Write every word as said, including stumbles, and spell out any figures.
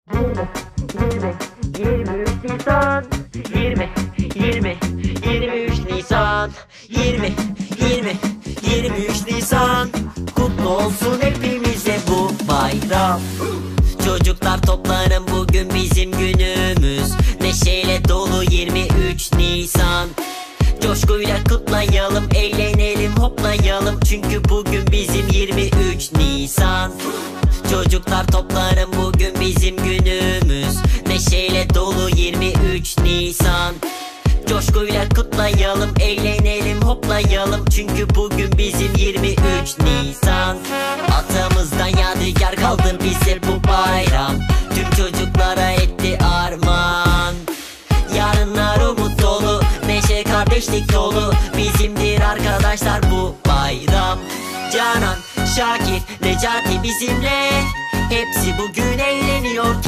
yirmi, yirmi üç Nisan. Yirmi, yirmi, yirmi üç Nisan. Yirmi, yirmi, yirmi üç Nisan. Kutlu olsun hepimize bu bayram. Çocuklar toplanın, bugün bizim günümüz. Neşeyle dolu yirmi üç Nisan. Coşkuyla kutlayalım, eğlenelim, hoplayalım. Çünkü bugün bizim yirmi üç Nisan. Çocuklar toplanın, bugün bizim günümüz. Neşeyle dolu yirmi üç Nisan. Coşkuyla kutlayalım, eğlenelim, hoplayalım. Çünkü bugün bizim yirmi üç Nisan. Atamızdan yadigar kaldı bize bu bayram. Tüm çocuklara etti armağan. Yarınlar umut dolu, neşe kardeşlik dolu. Bizimdir arkadaşlar bu bayram. Canan, Şakir, Necati bizimle. Hepsi bugün eğleniyor